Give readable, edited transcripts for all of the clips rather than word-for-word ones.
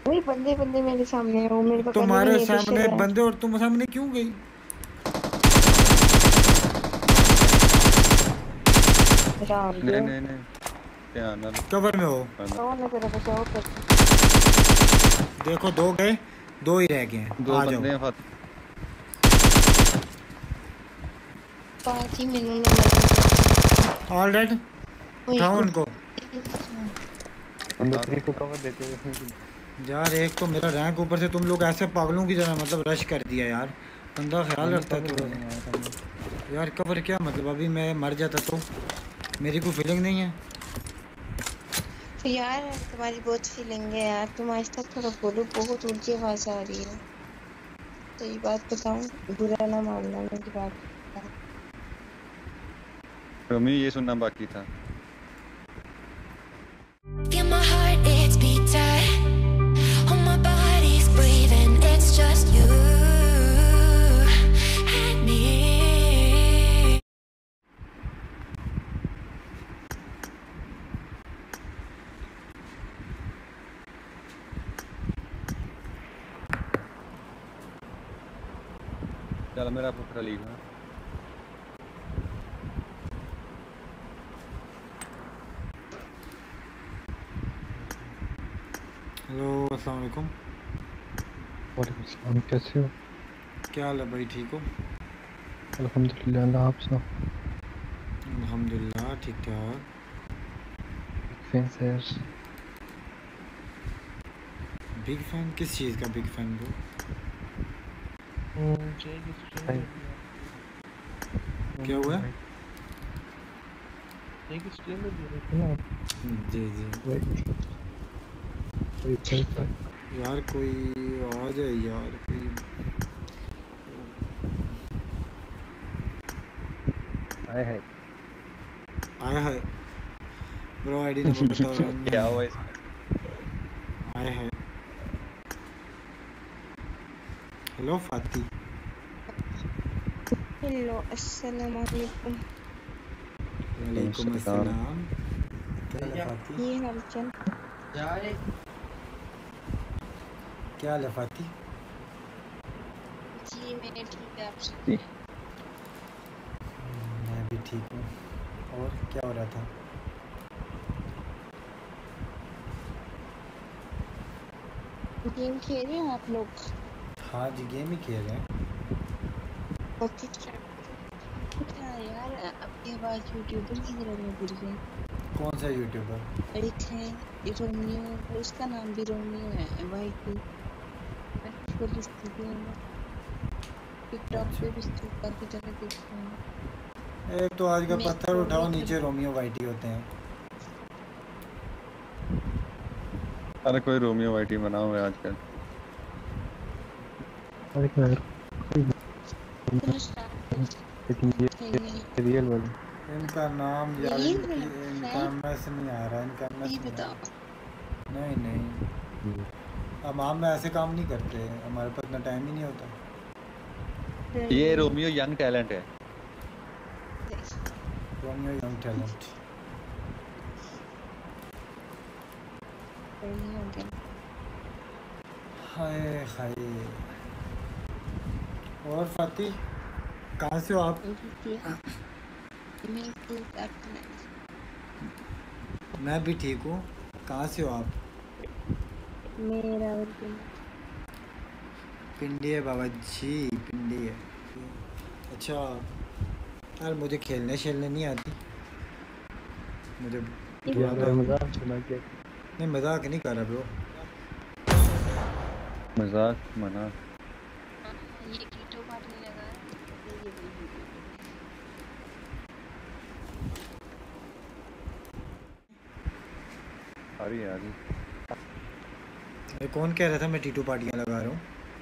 वही बंदे बंदे मेरे सामने है, वो मेरे को पहले भी तुम्हारे नहीं सामने बंदे और तुम सामने क्यों गई? नहीं नहीं नहीं क्या ना कवर में हो। कौन है तेरा बचाओ कर। देखो 2 गए, 2 ही रह गए हैं, दो आ जाओ। बंदे हैं फत पांच ही मिनट ऑल राइट, उठाओ उनको। दूसरे को कवर देते हुए यार एक तो मेरा रैंक ऊपर से तुम लोग ऐसे पागलों की तरह मतलब रश कर दिया यार। बंदा ख्याल रखता है तो यार कवर क्या मतलब, अभी मैं मर जाता तो मेरी कोई फीलिंग नहीं है यार। तुम्हारी बहुत फीलिंग है यार, तुम आज तक थोड़ा बोलो, बहुत ऊंची आवाज आ रही है। तो ये बात बताऊं, बुरा ना मानना मेरी बात। रोमी ये सुनना बाकी था। My heart it's beat tight, oh my body's breathing, it's just you and me. चल मेरा पुत्र लीग है। हेलो अस्सलाम वालेकुम। वालेकुम सलाम, कैसे हो? क्या हाल है भाई, ठीक हो? अल्हम्दुलिल्लाह, अल्लाह आप सुनाओ। अल्हम्दुलिल्लाह ठीक ठाक। फैन सर, बिग फैन किस चीज़ का बिग फैन ब्रो? क्या हुआ? जी जी यार कोई आ जाए यार, कोई हाय आया है ब्रो, आईडी नंबर बताओ। क्या हुआ इसमें? आया है। हेलो फाती। हेलो अस्सलाम वालेकुम। वालेकुम अस्सलाम। क्या हाल है फाती? ये हालचाल क्या हाल है फाती? जी मैंने ठीक है, आपसे मैं भी ठीक हूँ। और क्या हो रहा था? गेम खेल रहे हैं आप लोग? हाँ जी गेम ही खेल रहे हैं। ओके क्या यार, आपकी आवाज यूट्यूबर की तरह लग रही है। कौन सा यूट्यूबर? एक है रोमियो, उसका नाम भी रोमियो है, वाई की टिकटॉक पे भी स्टॉकर की तरह दिखते हैं। एक तो आज का पत्थर उठाओ, नीचे रोमियो वाइटी होते हैं। अरे कोई रोमियो वाइटी बना हुआ है आजकल। लेकिन ये रियल वाले इनका नाम यार, इनका एमएस नहीं आ रहा, इनका एमएस ये बताओ। नहीं नहीं, अब हम ऐसे काम नहीं करते, हमारे पास इतना टाइम ही नहीं होता। ये रोमियो यंग टैलेंट है। Romeo young talent. Hi hi. और फाती कहाँ से हो आप? मैं भी ठीक हूँ। कहाँ से हो आप? मेरा पिंडी है बाबा जी, पिंडी है। अच्छा यार मुझे खेलने शेलने नहीं आती, मुझे नहीं मजाक नहीं कर रहा ब्रो। मजाक मना। ये कीटो मारने लगा है। आ रही है आ रही। कौन कह रहा था मैं टीटू पार्टियाँ लगा रहा हूँ?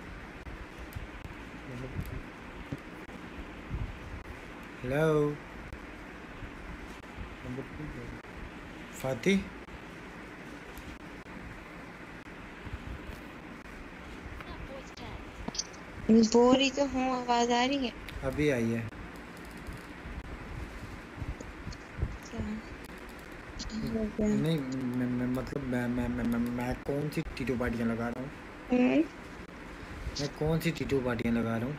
हेलो फाती। बोल रही तो हूँ, आवाज आ रही है? अभी आई है। नहीं मतलब मैं कौन सी टीटू पार्टियाँ लगा रहा हूँ? मैं कौन सी टीटू पार्टियाँ लगा रहा हूँ?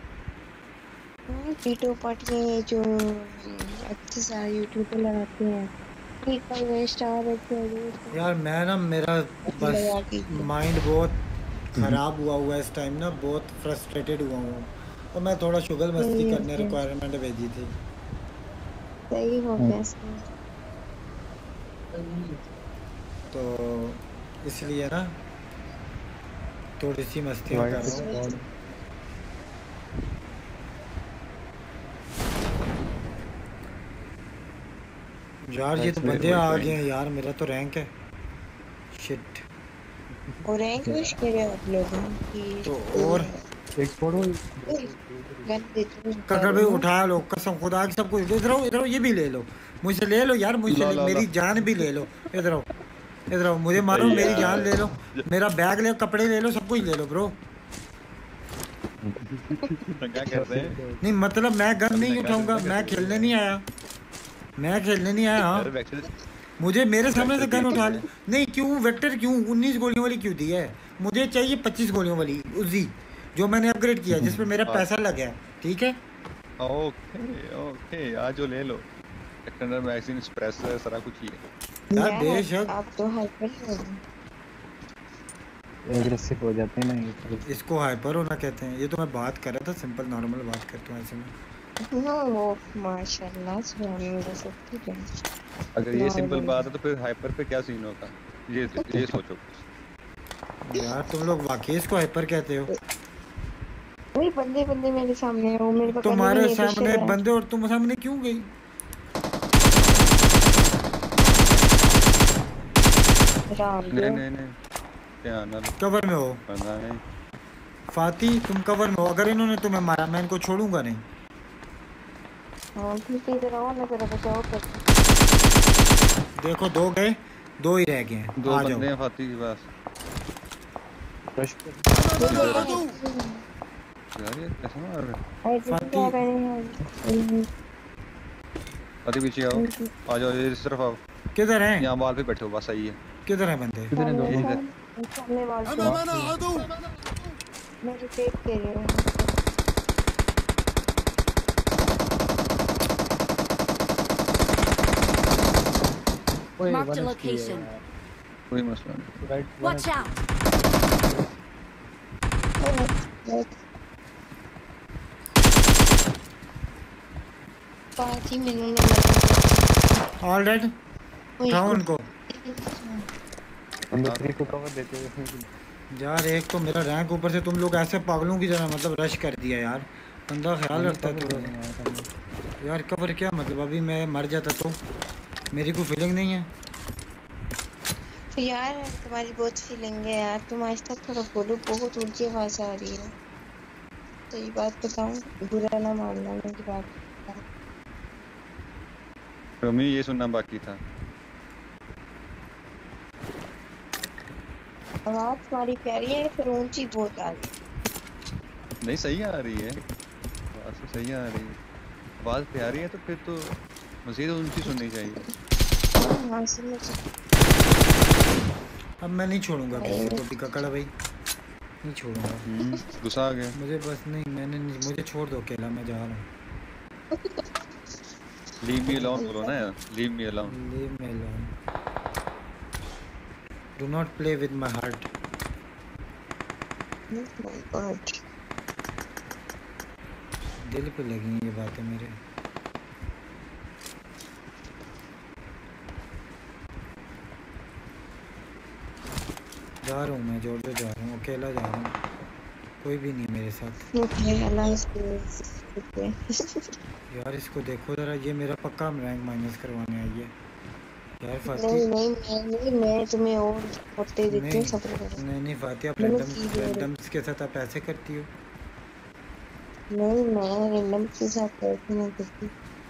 टीटो पार्टियाँ ये जो अच्छे सारे यूट्यूब पे लगाते हैं, ठीक है स्टार है यार मैं ना मेरा बस माइंड बहुत ख़राब हुआ है इस टाइम ना, बहुत फ्रस्ट्रेटेड हुआ हूँ और मैं थोड़ा शुगर मस्ती करने रिक्वायरमेंट भेजी थी। सही हो गया तो इसलिए ना थोड़ी सी मस्तियाँ कर रहा हूँ। यार ये तो बंदे आ गए हैं यार, मेरा तो रैंक है शिट। और रैंक पुश करे आप लोगों की तो और एक छोड़ो ककर भाई उठा लो कसम खुदा की, सब कुछ इधर आओ ये भी ले लो, मुझसे ले लो यार, मुझसे मेरी जान भी ले लो। इधर आओ मुझे मारो, मेरी जान ले लो, मेरा बैग ले लो, कपड़े ले लो, सब कुछ ले लो ब्रो। क्या कर रहे हैं? नहीं मतलब मैं गन नहीं उठाऊंगा, मैं खेलने नहीं आया। हाँ मुझे मेरे सामने से गन उठा ली नहीं, क्यों वेक्टर क्यों 19 गोलियों वाली क्यों दी है? मुझे चाहिए 25 गोलियों वाली उजी जो मैंने अपग्रेड किया, जिसपे मेरा पैसा लगा है। ठीक है ओके आज जो ले लो, एक्सटर्नल मैगजीन स्प्रेसर सारा कुछ ही है यार बेशक। आप तो हाइपर हो गए, एग्रेसिव हो जाते हैं ना इसको हाइपर होना कहते हैं। ये तो मैं बात कर रहा था, सिंपल नॉर्मल बात करता हूँ ऐसे में। नो माशाल्लाह सुभान अल्लाह सब ठीक है। अगर ये सिंपल बात है तो फिर हाइपर पे क्या सीन होगा, ये सोचो। यार तुम लोग वाकई इसको हाइपर कहते हो? वही बंदे मेरे सामने है, वो मेरे को तुम्हारे सामने बंदे और तुम सामने क्यों गई? नहीं कवर में हो नहीं। फाती, तुम कवर में हो। अगर इन्होंने तुम्हें मारा मैं इनको छोड़ूंगा नहीं। इधर आओ ना, जरा बचाओ कर। देखो 2 गए, 2 ही रह गए हैं। 2 बंदे हैं फाती के पास। यार ये कैसे मार रहे हैं? फाती पीछे आओ, आ जाओ इस तरफ आओ। किधर हैं? यहाँ वॉल पे बैठे हो, बस सही है। किधर हैं बंदे? सामने वाल पे मैं रिटेक कर रही हूँ। Marked a location. कोई मसला नहीं। Watch out. पाती मैंने ऑल राइट, उठाओ उनको। हम दूसरी को कवर देते हैं। यार एक तो मेरा रैंक ऊपर से तुम लोग ऐसे पागलों की तरह मतलब रश कर दिया यार, बंदा ख्याल रखता है थोड़ा यार। कवर क्या मतलब, अभी मैं मर जाता तो मेरी कोई फीलिंग नहीं है यार। तुम्हारी बहुत फीलिंग है यार, तुम आज तक थोड़ा बोलो, बहुत ऊंची आवाज आ रही है। तो ये बात बताऊं, बुरा ना मानना मेरी बात। रोमी ये सुनना बाकी था। आवाज तुम्हारी प्यारी है, फिर ऊंची बहुत आ रही है। नहीं सही आ रही है, आवाज तो सही आ रही है। आवाज प्यारी है तो फिर तो मज़ीद ऊंची सुननी चाहिए। हाँ सुनो। अब मैं नहीं छोड़ूंगा किसी को भी, ककड़ा भाई नहीं छोड़ूंगा। गुस्सा आ गया मुझे बस नहीं, मुझे छोड़ दो अकेला, मैं जा रहा हूँ। लीव मी अलोन बोलो ना यार, leave me alone. Leave me alone, do not play with my heart. My god, दिल पे लगी ये बातें मेरे। जा रहा हूँ मैं, जॉर्जिया जा रहा हूँ, अकेला जा रहा हूँ, कोई भी नहीं मेरे साथ। यार इसको देखो जरा, ये मेरा पक्का रैंक माइनस करवाने आई है यार। फाती नहीं मैं तुम्हें और पट्टे देती हूँ, सब्र करो। नहीं फाती, आप रैंडम्स के साथ आप ऐसे करती हो। नहीं मैं रैंडम के साथ ऐसे नहीं करती।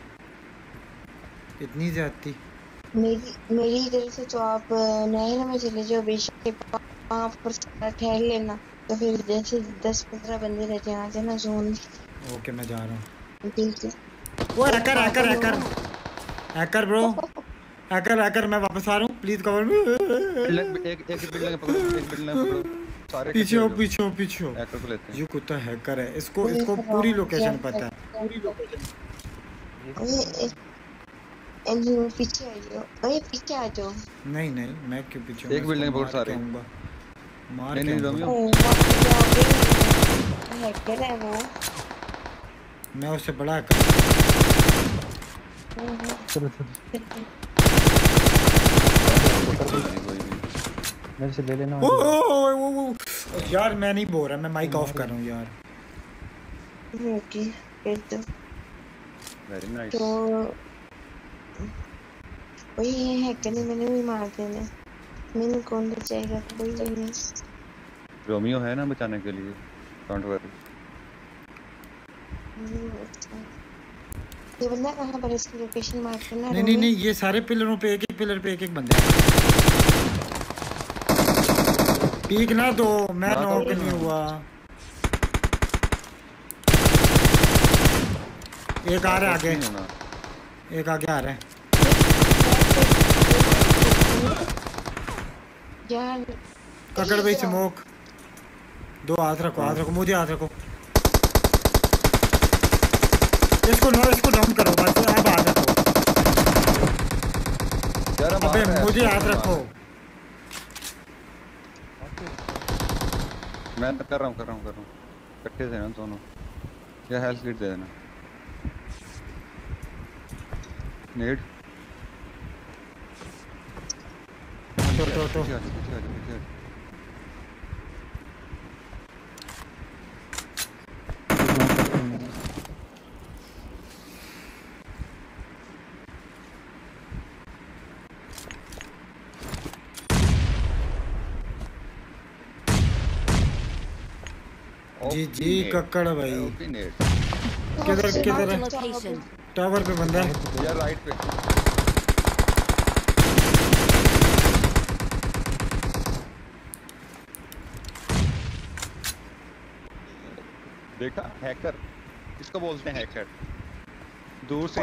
इतनी ज्यादती मेरी तरफ से तो आप नहर में चले जाओ, बेशक वहाँ पर ठहर लेना, तो फिर जैसे 10-15 बंदे रहते हैं आ जाना जोन। ओके मैं जा रहा हूँ। ठीक है। वो हैकर ब्रो, हैकर मैं वापस आ रहा हूँ, प्लीज कवर मी। एक बिल्डिंग पकड़ो, एक बिल्डिंग पकड़ो, सारे पीछे हो पीछे हो पीछे हो। हैकर को लेते हैं। ये कुत्ता हैकर है, इसको पूरी लोकेशन पता है। पीछे आ जाओ, अरे पीछे आ जाओ। नहीं मैं क्यों पीछे? एक बिल्डिंग बहुत सारे मार नहीं रोमियो, हैकर है वो। मैं उससे बड़ा हैकर। चलो मेरे से ले लेना। ओ यार मैं नहीं बोल रहा, मैं माइक ऑफ कर रहा हूँ यार। ओके फिर तो वेरी नाइस। तो वही हैकर ने मैंने भी मार देना, मैंने कौन बचाएगा? कोई नहीं। रोमियो है ना बचाने के लिए, डोंट वरी। ये बंदा कहाँ पर? इसकी लोकेशन मार्क करना। नहीं ये सारे पिलरों पे एक पिलर पे एक बंदा है। पीक ना दो, मैं नॉक नहीं हुआ। एक आ रहा है आगे, एक आगे आ रहा है यार। ककड़ भाई स्मोक दो। हाथ रखो मुझे हाथ रखो। इसको डाउन करो बस। अब हाथ रखो। अबे मुझे हाथ रखो। मैं कर रहा हूँ इकट्ठे से ना दोनों। या हेल्थ किट दे देना। नेड तो जी कक्कड़ भाई। किधर है? टावर पे बंदा है यार, राइट पे। देखा हैकर, इसको बोलते हैं हैकर। दूर से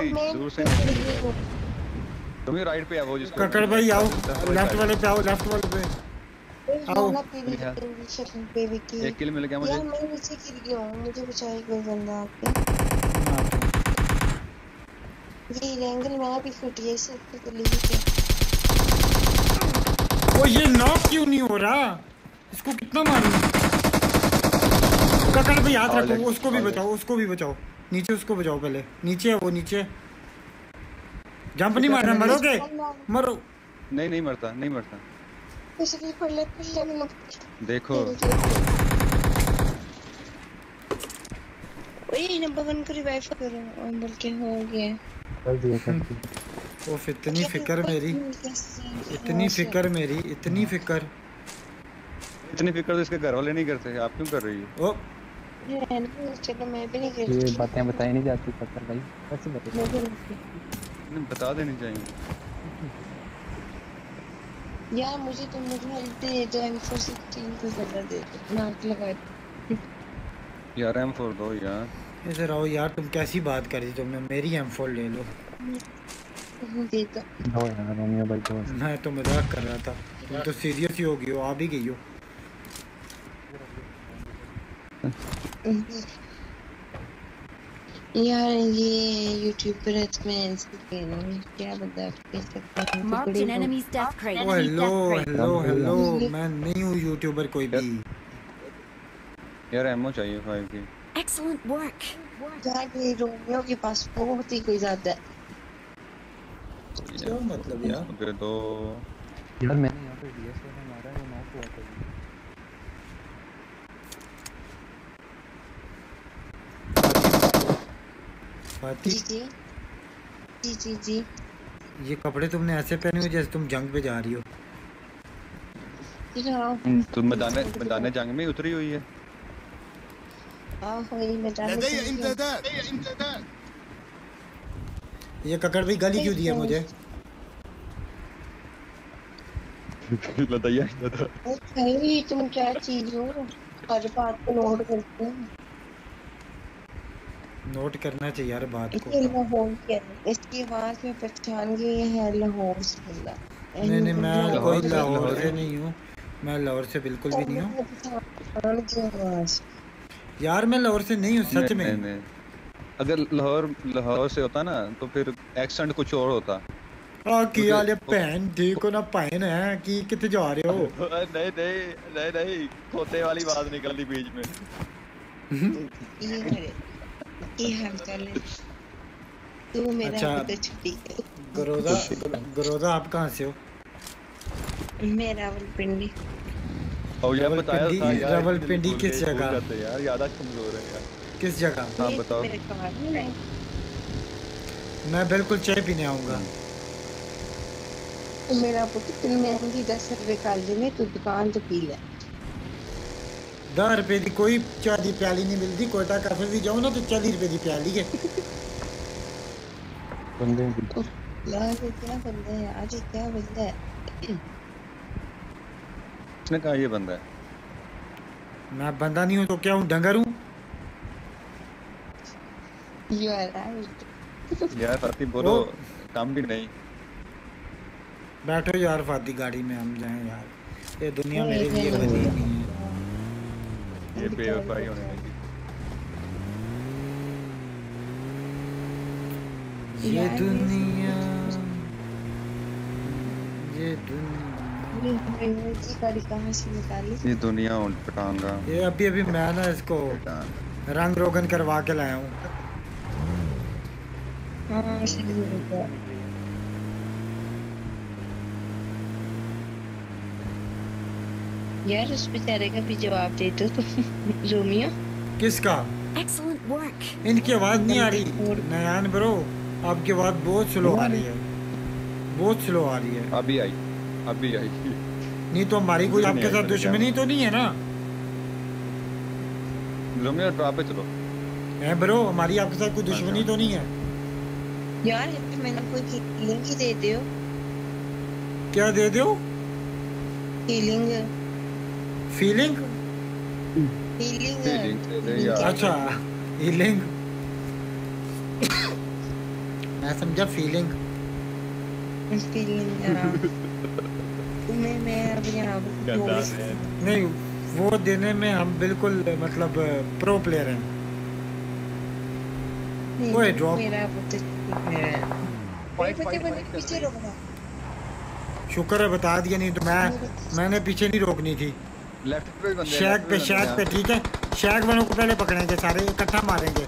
तुम राइट पे आओ। वो जिसको कक्कड़ भाई आओ, लेफ्ट वाले पे आओ, लेफ्ट वाले पे आओ। एक किल मिल गया मुझे। यार मैं नीचे गिर गया हूँ, मुझे बचाए कोई बंदा आके। ये एंगल मेरा भी फट गया इससे तो लीजिए। ओ ये नॉक क्यों नहीं हो रहा? इसको कितना मारूं? कक्कड़ भाई हाथ रखो, उसको भी बचाओ। नीचे उसको बचाओ पहले। नीचे है वो, नीचे। जंप नहीं मारना, मरोगे। मरो। नहीं मरता। देखो ओए नंबर 1 को रिवाइव करो। बल्कि हो गया कर दिया। ओफ इतनी फिक्र मेरी, इतनी फिक्र तो इसके घर वाले नहीं करते। आप क्यों कर रही हो? ओ चलो मैं भी नहीं करती। ये बातें बताई नहीं जाती पत्थर भाई, कैसे बता देनी चाहिए यार। मुझे हेल्प दे दो, M416 को जगह दे दो, मार्क लगा दो यार। M4 दो यार। इधर आओ यार, तुम कैसी बात कर रही? तुमने मेरी M4 ले लो। दे दो यार रोमियो भाई दो। मैं तो मजाक कर रहा था, तुम तो सीरियस ही हो गई हो। आ भी गई हो। यार ये यूट्यूब पर मैं क्या बता सकता हूँ। Marked an enemy's death crate. Oh hello, मैं नहीं हूँ यूट्यूबर कोई भी। यार एमओ चाहिए 5 की। Excellent work. यार ये रोमियो के पास बहुत ही कोई ज्यादा है। क्या मतलब यार? फिर तो यार मैंने यहाँ पे डीएस में मारा है, वो नॉक हुआ था। जी। ये कपड़े तुमने ऐसे पहने हुए जैसे तुम जंग पे जा रही हो। तुम मैदान जंग में उतरी हुई है। ये ककड़ भाई गाली क्यों दी है मुझे? बताइए तुम क्या चीज हो? हर बात को नोट करते हैं। नोट करना चाहिए यार बात को। ये लाहौर क्या है? इसकी आवाज में पहचान गई ये है लाहौर से बंदा। नहीं मैं लाहौर कोई से- लाहौर लाहौर से से- नहीं हूँ, मैं लाहौर से बिल्कुल भी नहीं हूँ पहचान की आवाज। यार, मैं लाहौर से नहीं हूँ सच में। नहीं। अगर लाहौर से होता ना तो फिर एक्सेंट कुछ और होता। की हाल है भैन, ठीक हो ना भैन है कि कितने जा रहे हो? नहीं खोते वाली बात निकल दी बीच में। ये मेरे ये हाल चाल है। तू मेरा अच्छा। भी तो छुट्टी है। गरोदा आप कहाँ से हो? मैं रावलपिंडी। और यार बताया था यार, रावलपिंडी भूल किस गए, भूल जगह? जाते यार, याद कमजोर है यार। किस जगह? हाँ बताओ। मेरे कार में है। मैं बिल्कुल चाय पीने आऊँगा। मेरा पुत्र महंगी 10 रुपए काल में तू दुकान तो पी ले। 10 रुपए की कोई चाय की प्याली नहीं मिलती। कोयटा कैफे भी जाओ ना तो 40 रुपए की प्याली है। बंदे यार ये क्या बंदा है आज, ये क्या बंदा है? उसने कहा ये बंदा है। मैं बंदा नहीं हूँ तो क्या हूँ? डंगर हूँ। You are right. यार फाती बोलो, वो- काम भी नहीं। बैठो यार फाती, गाड़ी में हम जाएं यार। ये दुनिया मेरे लिए नहीं, बनी नहीं। नहीं है। ये बेवफाई होने लगी। ये दुनिया, ये दुनिया। ये एनर्जी गाड़ी कहाँ से निकाली? ये दुनिया उन पटांगा। ये अभी मैं ना इसको रंग रोगन करवा के लाया हूँ। हाँ सही है। यार उस बेचारे का भी जवाब दे दो तुम। रोमियो किसका? Excellent work. इनकी आवाज नहीं आ रही। नयान ब्रो, आपकी आवाज बहुत स्लो आ रही है, बहुत स्लो आ रही है। अभी आई। नहीं तो हमारी कोई मुझे आपके नहीं साथ आई, दुश्मनी तो नहीं है ना? रोमियो ड्रॉप पे चलो। है ब्रो, हमारी आपके साथ कोई दुश्मनी तो नहीं है? यार ये मैंने कोई हीलिंग ही दे दो। क्या दे दो? Healing feeling? हीलिंग Healing दे दे यार। अच्छा हीलिंग। मैं समझा फीलिंग। मैं अब यहाँ गंदा है। नहीं, वो देने में हम बिल्कुल मतलब प्रो प्लेयर हैं। ओए, drop। मेरा पुत्र बंदे पीछे रोक रहा। शुक्र है बता दिया, नहीं तो मैंने पीछे नहीं रोकनी थी। लेफ्ट पे बंदे हैं, शैक पे left पे ठीक है। शैक वालों को पहले पकड़ेंगे, सारे इकट्ठा मारेंगे।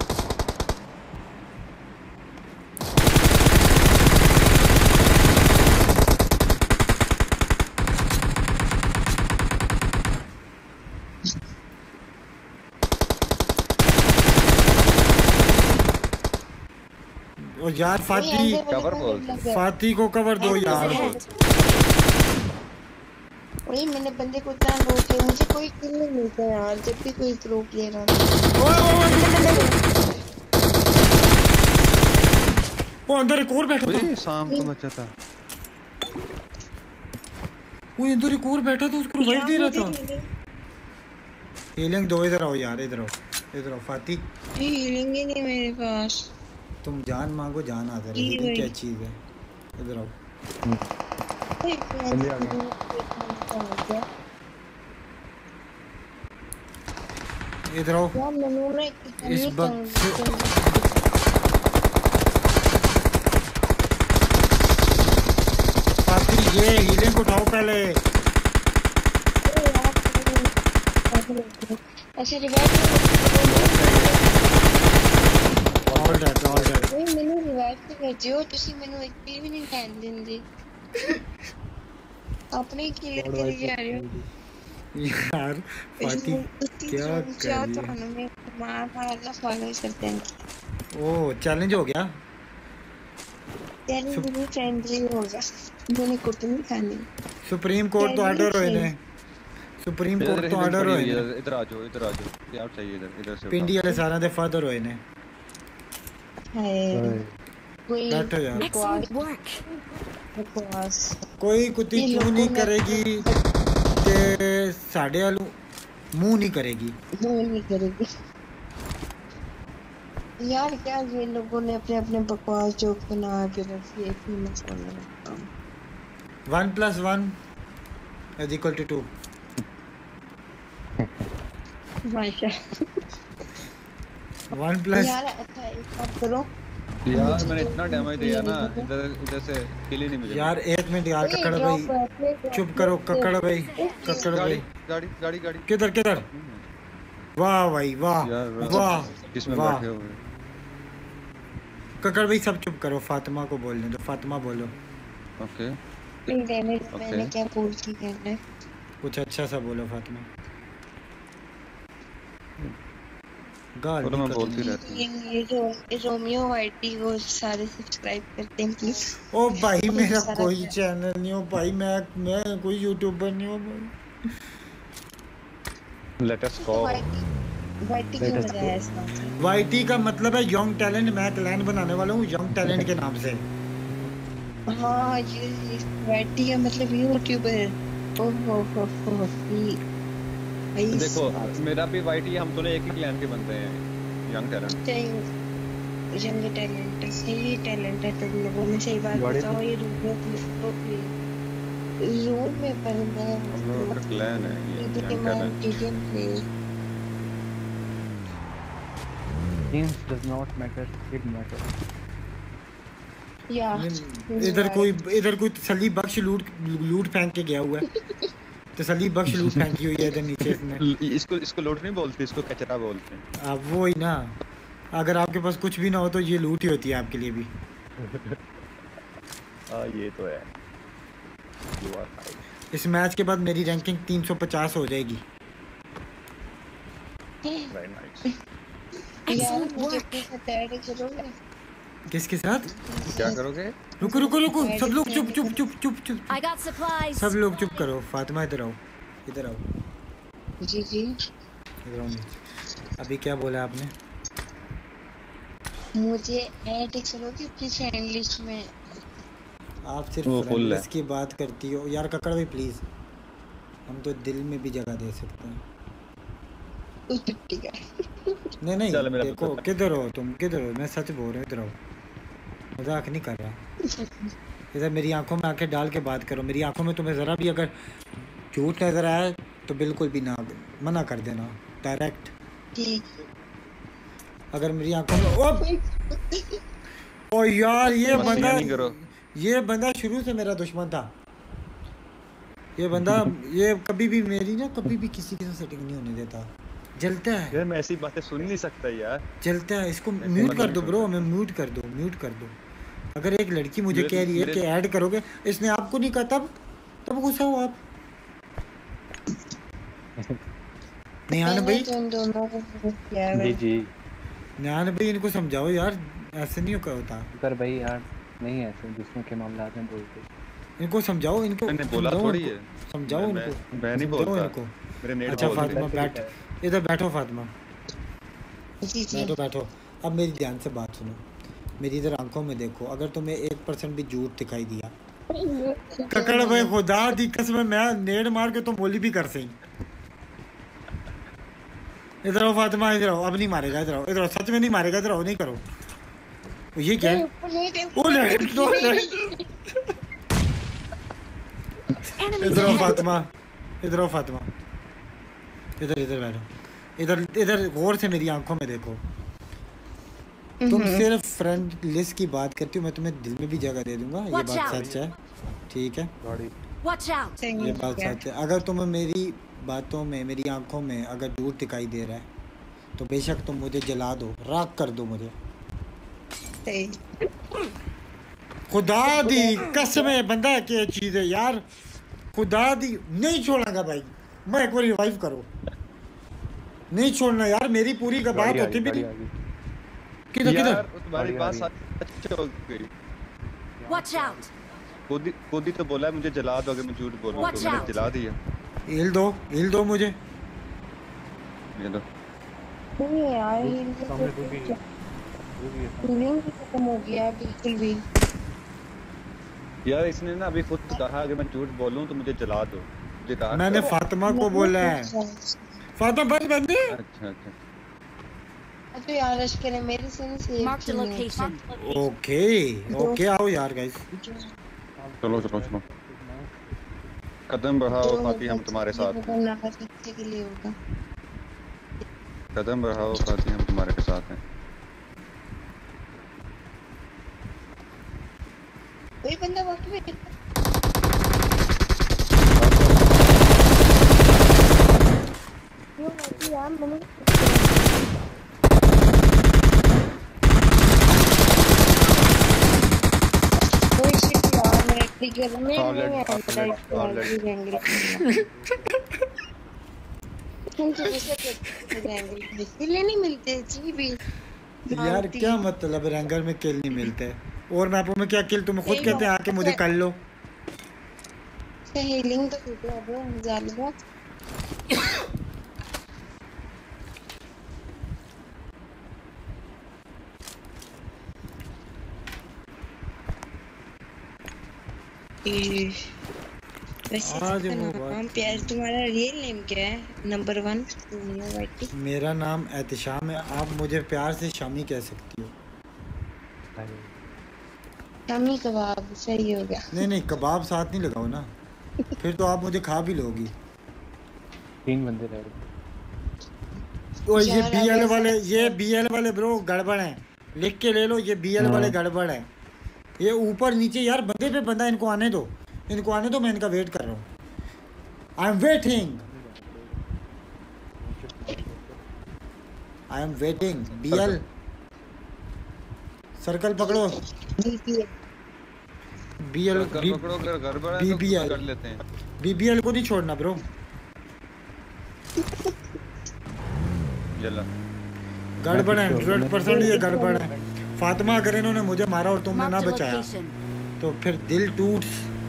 और यार कवर बोल। फाती को कवर दो यार। वही मैंने बंदे को इतना रोक लिया, मुझे कोई किल नहीं मिलता यार जब भी कोई प्रो प्लेयर आता है। वो अंदर एक और बैठा था। ओए शाम को बचा था। वो अंदर एक और बैठा था, उसको रिवाइव दे रहा था। हीलिंग दो, इधर आओ यार, इधर आओ फाती। हीलिंग ही नहीं मेरे पास। तुम जान मांगो, जान हाजिर है। हीलिंग क्या चीज है? इधर आओ। बंदे आ गए। इधर आओ। यार मैंने इस वक्त फाती ये हीलिंग उठाओ पहले। ऐसे रिवाइव ऑल डेड। मैंने रिवाइव तो भेजियो, तुसी मैंने एक भी नहीं फैन दिंदे। अपने किल करी जा रहे हो यार फाती क्या कर रही है? में मार अल्लाह फॉलो करते हैं। ओ चैलेंज हो गया। चैलेंज भी फ्रेंडली होगा। मैंने कुछ नहीं खानी। सुप्रीम कोर्ट तो ऑर्डर होए ने। सुप्रीम कोर्ट तो ऑर्डर होए ने। इधर आ जाओ क्या चाहिए? इधर से पिंडी वाले सारा दे फादर होए ने। हाय कोई बैठो यार। Excellent work. बकवास। कोई कुत्ती ये क्यों नहीं लोगों ने- करेगी ते साढ़े आलू मुंह नहीं करेगी। वो नहीं करेगी। यार क्या ये लोगों ने अपने अपने बकवास जोक बना के बस ये फेमस होने लगता हूँ। 1 + 1 = 2। माशा 1 + यार अच्छा एक बात करो यार मैंने इतना डैमेज दिया ना, इधर इधर से किल ही नहीं मिली यार 1 मिनट यार कक्कड़ भाई चुप करो कक्कड़ भाई कक्कड़ गाड़ी भाई गाड़ी गाड़ी गाड़ी किधर किधर वाह भाई वाह यार वाह किसमें वाह बैठे हुए कक्कड़ भाई सब चुप करो फातिमा को बोलने दो फातिमा बोलो ओके डैमेज मैंने क्या बोल की कहना है कुछ अच्छा सा बोलो फातिमा गाल तो मैं नहीं बोलती करनी। रहती हूँ। ये जो रोमियो वाइटी को सारे सब्सक्राइब करते हैं प्लीज ओ भाई मेरा सारा कोई क्या- चैनल नहीं हो भाई मैं कोई यूट्यूबर नहीं हूँ भाई लेट अस गो वाइटी क्यों लगाया इसका वाईटी का मतलब है यंग टैलेंट मैं क्लैन बनाने वाला हूँ यंग टैलेंट के नाम से हाँ ये वाइटी का मतलब यूट्यूबर ओहो हो भाई देखो मेरा भी वाइटी हम दोनों एक ही क्लैन के बंदे हैं यंग टैलेंट यंग टैलेंट सही टैलेंट है तुम लोगों में सही बात बताओ ये रूम में पर मैं हम लोगों का क्लैन है ये young talent Games does not matter, it matters. या इधर कोई तसल्ली बख्श लूट फेंक के गया हुआ है तसल्ली बख्श लूट फेंकी हुई है इधर नीचे इसने इसको लूट नहीं बोलते, इसको कचरा बोलते हैं। अब वो ही ना अगर आपके पास कुछ भी ना हो तो ये लूट ही होती है आपके लिए भी ये तो है। इस मैच के बाद मेरी रैंकिंग 350 हो जाएगी। Very nice. यार मुझे अपने साथ ऐड करोगे किसके साथ क्या करोगे? रुको रुको रुको सब लोग चुप चुप चुप चुप चुप I got supplies. सब लोग चुप करो। फातिमा इधर आओ जी जी इधर आओ अभी क्या बोला आपने? मुझे ऐड करोगे अपनी फ्रेंड लिस्ट में? आप सिर्फ वो फुल है। फ्रेंड्स की बात करती हो यार। कक्कड़ भाई प्लीज हम तो दिल में भी जगह दे सकते हैं। उस पिट्टी का नहीं चल मेरा देखो पुत्र। किधर हो तुम किधर हो? मैं सच बोल रहा हूँ इधर आओ मजाक नहीं कर रहा। इधर मेरी आंखों में आंखें डाल के बात करो। मेरी आंखों में तुम्हें ज़रा भी अगर झूठ नज़र आए तो बिल्कुल भी ना मना कर देना डायरेक्ट। ठीक अगर मेरी आंखों में ओ यार ये बंदा शुरू से मेरा दुश्मन था। ये बंदा ये कभी भी मेरी ना कभी भी किसी के साथ सेटिंग नहीं होने देता। जलता है यार मैं ऐसी बातें सुन नहीं सकता यार। जलता है। इसको म्यूट कर दो ब्रो। मैं म्यूट कर दो। अगर एक लड़की मुझे कह रही है कि ऐड करोगे इसने आपको नहीं कहा तब गुस्सा हो आप। निहान भाई जी जी निहान भाई इनको समझाओ यार ऐसे नहीं होता। कर भाई यार नहीं ऐसे दूसरों के मामलात में बोलते। इनको समझाओ इनको मैंने बोला थोड़ी है। समझाओ मैं इनको नहीं समझाओ बोलता। इनको। मेरे नेट अच्छा बोलते फातिमा हैं। बैठ इधर बैठो फातिमा जी जी बैठो। अब मेरी ध्यान से बात सुनो। मेरी इधर आंखों में देखो। अगर तुम्हें 1% भी झूठ दिखाई दिया ककड़ भाई खुदा दी कसम मैं नेड़ मार के तो बोली भी कर सही। इधर आओ फातिमा इधर आओ। अब नहीं मारेगा इधर आओ सच में नहीं मारेगा इधर आओ। नहीं करो ये क्या है? ओ ले इधर आओ फातिमा इधर बैठो। इधर गौर से मेरी आंखों में देखो। तुम सिर्फ फ्रेंड लिस्ट की बात करती हो। मैं तुम्हें दिल में भी जगह दे दूंगा। ये Watch बात out. सच है ठीक है Watch out. ये बात सच है। अगर तुम्हें मेरी बातों में मेरी आंखों में अगर झूठ दिखाई दे रहा है तो बेशक तुम मुझे जला दो राख कर दो मुझे। खुदा दी कसम है बंदा क्या चीज है यार। खुदा दी नहीं छोड़ूंगा भाई। मैं एक बार रिवाइव करो नहीं छोड़ना यार। मेरी पूरी का बात होती भी नहीं। किधर यार तुम्हारी बात सच हो गई। Watch out. खुद ही तो बोला है मुझे जला दो अगर मैं झूठ बोलूं Watch तो मैंने out. जला दिया। हिल दो मुझे। ये लो नहीं यार सामने तू भी हीलिंग खत्म हो गया बिल्कुल भी। यार इसने ना अभी खुद कहा अगर मैं झूठ बोलूं तो मुझे जला दो। मुझे कहा मैंने था। फातिमा को बोला है। फातिमा बस बंदे अच्छा अच्छा अच्छा। इधर आओ फातिमा खुद ही तो बोला है मुझे जला दो। मुझे कहा इधर था। आओ तो यार रश करें मेरे से नहीं save Marked a location. Okay okay आओ यार गाइस चलो चलो चलो कदम बढ़ाओ फाती हम तुम्हारे साथ हैं अच्छे के लिए होगा कदम बढ़ाओ फाती हम तुम्हारे साथ हैं कोई बंदा बाकी में क्यों होती यार मैंने कोई शिट यार मैं ट्रिगर में हम तो ऐसे करते हैं किल नहीं मिलते जी भी यार क्या मतलब रैंगर में किल नहीं मिलते और मैपों में क्या किल तुम खुद कहते हैं आके मुझे कर लो हीलिंग तो होती है ब्रो जालिबा वैसे आज इसका वो नाम प्याज तुम्हारा रियल नेम क्या है नंबर 1 मेरा नाम एहतिशाम है आप मुझे प्यार से शामी कह सकती हो शामी कबाब सही हो गया नहीं नहीं कबाब साथ नहीं लगाओ ना फिर तो आप मुझे खा भी लोगी 3 बंदे रह गए ओ ये बीएल वाले ब्रो गड़बड़ है लिख के ले लो ये बीएल वाले गड़बड़ है ये ऊपर नीचे यार बंदे पे बंदा इनको आने दो मैं इनका वेट कर रहा हूँ I am waiting BL circle पकड़ो बीएल पकड़ो अगर गड़बड़ है तो कर लेते हैं बीबीएल को नहीं छोड़ना ब्रो चलो गड़बड़ है 100% ये गड़बड़ है फातिमा अगर इन्होंने मुझे मारा और तुमने ना बचाया तो फिर दिल टूट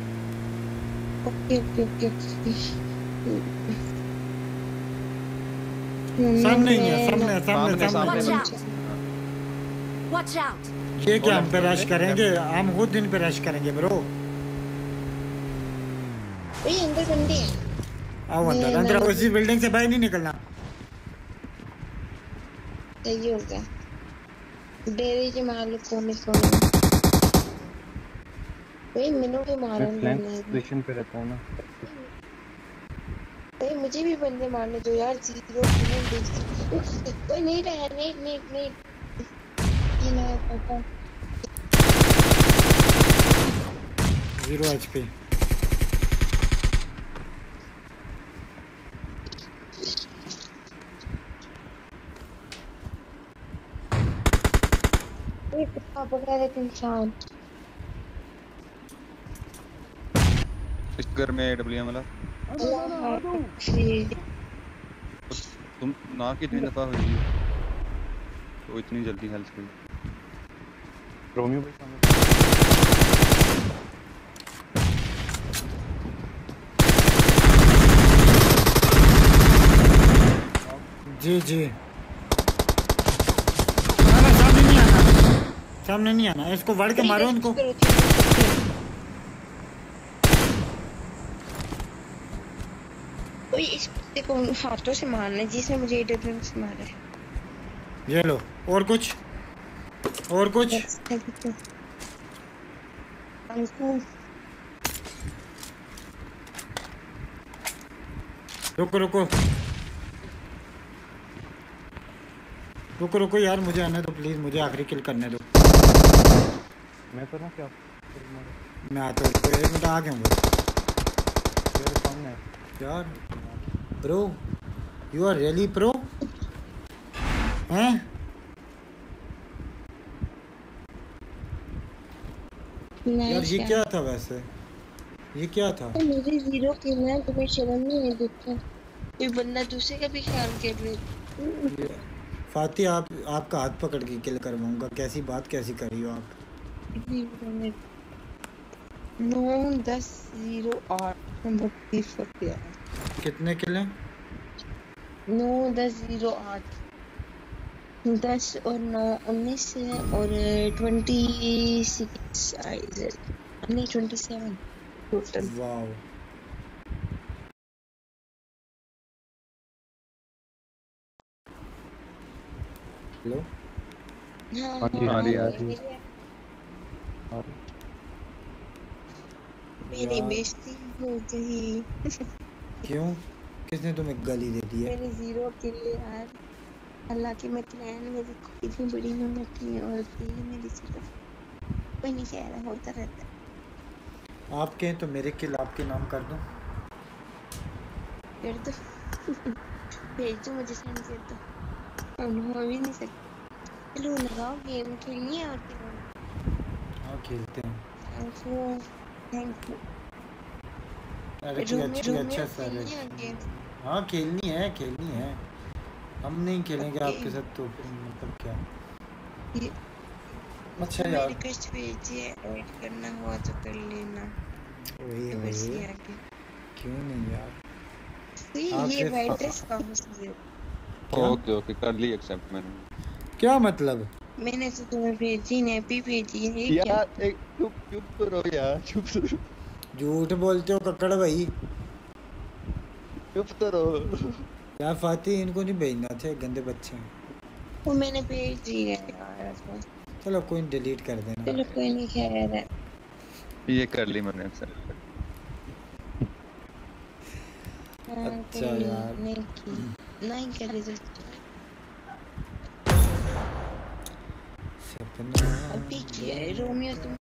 सामने ही है सामने Watch out! ये क्या हम पे रश करेंगे हम खुद दिन पे रश करेंगे ब्रो अंदर बंदे हैं आओ अंदर उसी बिल्डिंग से बाहर नहीं निकलना सही हो गया डेरे के मार लो कोने भाई मिनों के मारने फ्लैंक पोजीशन पे रहता हूं ना भाई मुझे भी बंदे मारने दो यार 0 कोई नहीं रहा नहीं ये ना पता 0 HP ये कुत्ता पकड़ा देते इंसान इस घर में डब्ल्यूएम वाला तुम ना कितनी दफा हुई तो इतनी जल्दी हेल्थ हुई रोमियो भाई सामने जी सामने नहीं आना इसको वड़ के मारो इनको कोई इस कुत्ते को हाथों से मारना जिसने मुझे एडब्ल्यूएम से मारा है ये लो और कुछ रुको यार मुझे आने दो प्लीज मुझे आखिरी किल करने दो मैं तो ना क्या मैं आता हूँ एक मिनट आ गया हूँ तेरे सामने यार bro you are really pro हैं यार ये क्या था वैसे ये क्या था मेरे 0 किल है तुम्हें शर्म नहीं है देखो कोई बंदा दूसरे का भी ख्याल कर ले फाती आपका हाथ पकड़ के किल करवाऊंगा कैसी बात कैसी कर रही हो आप 9-10-0-8 नंबर 30 पर किया कितने किल हैं 9-10-0-8 10 और 9 19 है और 26 नहीं 27 टोटल वाओ हेलो हाँ हाँ जी, आ रही है, आ मेरी और मेरी यार बेइज्जती हो गई। क्यों किसने तुम्हें गाली दे दी है? मेरे 0 किले यार। हालांकि मैं क्लैन में देखो इतनी बड़ी मेहनत नहीं और किले मेरी सिर्फ कोई नहीं कह रहा होता रहता आपके हैं तो मेरे किल आपके नाम कर दूं? है। कर दो भेज दो मुझे सेंड कर दो। हो भी नहीं सकता। चलो लगाओ गेम खेलनी है और क्या हाँ खेलते हैं। Thank you. अरे कोई रोमियो अच्छा सा खेलनी है गेम। हाँ खेलनी है। हम नहीं खेलेंगे ओके आपके साथ तो फिर मतलब क्या। ये अच्छा मैं यार रिक्वेस्ट भेजी है ऐड करना हुआ तो कर लेना। वही तो बस ये आगे क्यों नहीं यार ये आपके वाइट ड्रेस कहाँ से ली? क्या ओके ओके कर ली एक्सेप्ट मैंने। क्या मतलब? मैंने तो तुम्हें भेजी नेपी भेजी है ये क्या? यार एक चुप चुप करो यार, चुप करो, झूठ बोलते हो कक्कड़ भाई। चुप करो। यार फाती इनको नहीं भेजना थे, गंदे बच्चे हैं। वो मैंने भेजी है यार तो। चलो कोई डिलीट कर देना। चलो कोई नहीं खैर है। ये कर ली मैंने एक्सेप्ट। हाँ, अच्छा कोई यार नहीं की नहीं करे तो सपना अभी किया है रोमियो तुम